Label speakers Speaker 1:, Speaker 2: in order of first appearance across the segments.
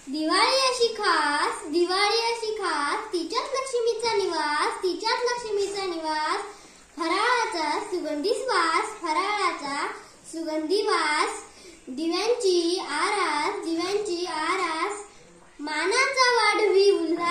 Speaker 1: दिवाळी अशी खास तिच्यात लक्ष्मीचा निवास फराळाचा सुगंधी वास दिव्यांची आरास मानाचा वाढवी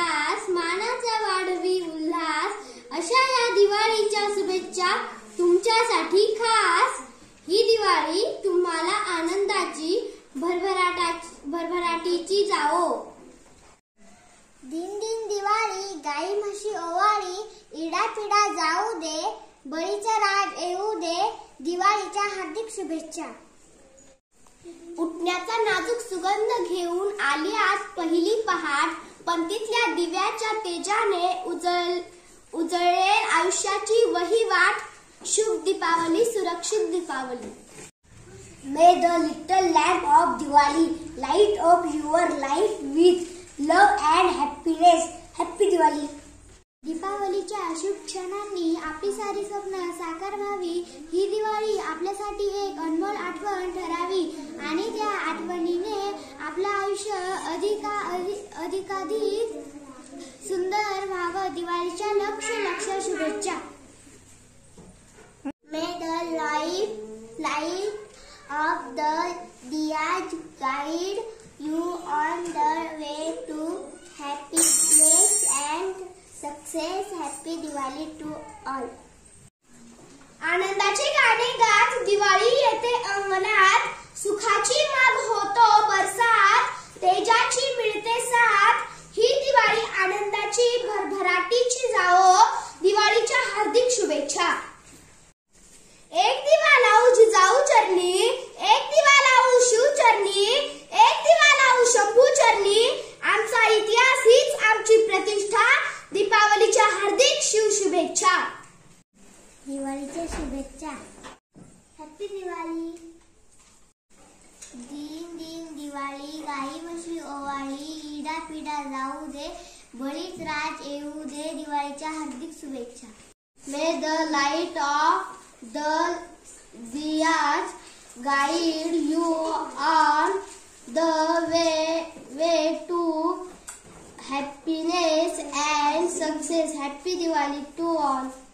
Speaker 1: उल्हास अशा या दिवाळीच्या शुभेच्छा तुमच्यासाठी खास। ही दिवाळी तुम्हाला आनंदाची भरभराटीची जावो।
Speaker 2: दिन दिन दिवाळी गाई म्हशी ओवाळी इडापिडा जाऊ दे बळीचा राज येऊ दे दिवाळीच्या हार्दिक शुभेच्छा।
Speaker 1: उठण्याचा नाजूक सुगंध घेऊन आली आज पहिली पहाट पंतीतल्या दिव्याच्या तेजाने उजळेल आयुष्याची वहिवाट। शुभ दीपावली सुरक्षित Deepavali.
Speaker 2: May the little lamp of Diwali light up your life with love and happiness. Happy Diwali.
Speaker 1: दीपावलीच्या शुभ क्षणांनी आपली सारी स्वप्न साकार व्हावी। ही दिवाळी आपल्यासाठी एक अनमोल आठवण ठरावी आणि त्या आठवणीने आपलं आयुष्य अधिकाधिक सुंदर व्हावं। दिवाळीच्या लक्ष शुभेच्छा।
Speaker 2: May the light of the diyas guide you on the way to happiness and success. Happy Diwali to all.
Speaker 1: आनंदाचे गाणे गात दिवाळी येते अंगणात सुखाची माग होतो बरसात तेजाची मिळते साथ। ही दिवाळी आनंदाची भरभराटीची जावो। दिवाळीच्या हार्दिक शुभेच्छा। एक दिवा लावू जिजाऊ चरणी एक दिवा लावू शिव चरणी एक दिवा लावू शंभू चरणी आमचा इतिहास हीच आमची प्रतिष्ठा। दीपावलीच्या हार्दिक शुभेच्छा।
Speaker 2: दिवाळीच्या शुभेच्छा। हॅपी दिवाळी। दिन दिन दिवाळी गाई म्हशी ओवाळी इडापिडा जाऊ दे बळीच राज येऊ दे दिवाळीच्या हार्दिक शुभेच्छा।
Speaker 1: May the light of the diyas guide you on the way to happiness and success. Happy Diwali to all.